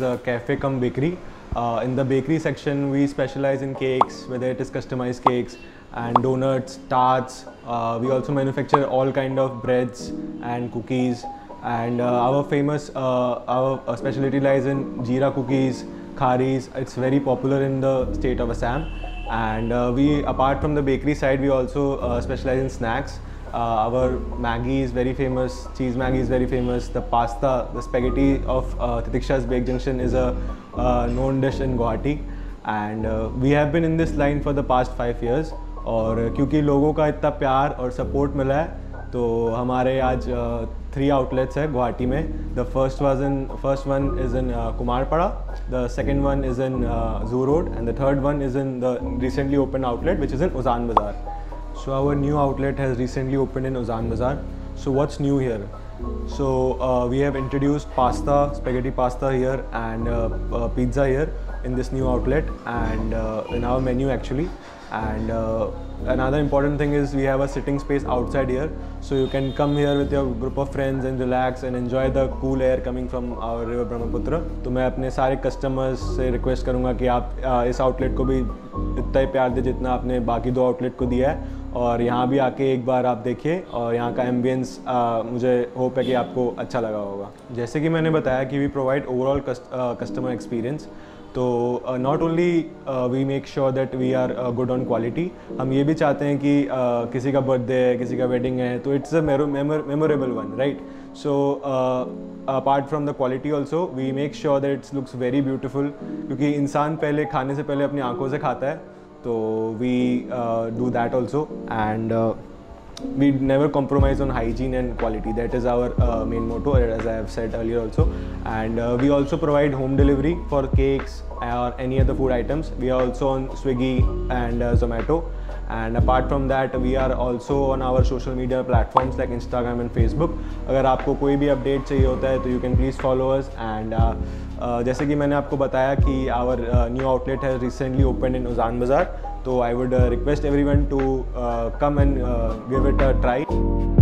is a cafe cum bakery. In the bakery section, we specialize in cakes, whether it is customized cakes and donuts, tarts. We also manufacture all kind of breads and cookies. And our famous our specialty lies in jeera cookies, kharis. It's very popular in the state of Assam. And we, apart from the bakery side, we also specialize in snacks. Our Maggi is very famous, cheese Maggi is very famous. The pasta, the spaghetti of Titiksha's Bake Junction is a known dish in Guwahati. And we have been in this line for the past 5 years. और क्योंकि लोगों का इतना प्यार और support मिला है तो हमारे आज 3 outlets है गुवाहाटी में. The first one is in Kumarpada, the second one is in Zoo Road, and the third one is in the recently opened outlet which is in Uzan Bazaar. So our new outlet has recently opened in Uzan Bazaar. So what's new here? So we have introduced pasta, spaghetti pasta here, and pizza here in this new outlet, and in our menu actually. And another important thing is we have a sitting space outside here, so you can come here with your group of friends and relax and enjoy the cool air coming from our river Brahmaputra. तो मैं अपने सारे customers से request करूँगा कि आप इस outlet को भी इतना ही प्यार दें जितना आपने बाकी 2 आउटलेट को दिया है, और यहाँ भी आके एक बार आप देखिए, और यहाँ का एम्बियंस मुझे होप है कि आपको अच्छा लगा होगा. जैसे कि मैंने बताया कि we provide overall customer experience. तो not only we make sure that we are good on quality, हम ये भी चाहते हैं कि किसी का बर्थडे है, किसी का वेडिंग है, तो it's a memorable one, right. So apart from the quality also we make sure that it's looks very beautiful, क्योंकि इंसान पहले खाने से पहले अपनी आंखों से खाता है. तो we do that also, and we never compromise on hygiene and quality. That is our main motto, as I have said earlier also. And we also provide home delivery for cakes or any other food items. We are also on Swiggy and Zomato. And apart from that, we are also on our social media platforms like Instagram and Facebook. अगर आपको कोई भी update चाहिए होता है तो you can please follow us. And जैसे कि मैंने आपको बताया कि our new outlet has recently opened in Uzan Bazaar. So I would request everyone to come and give it a try.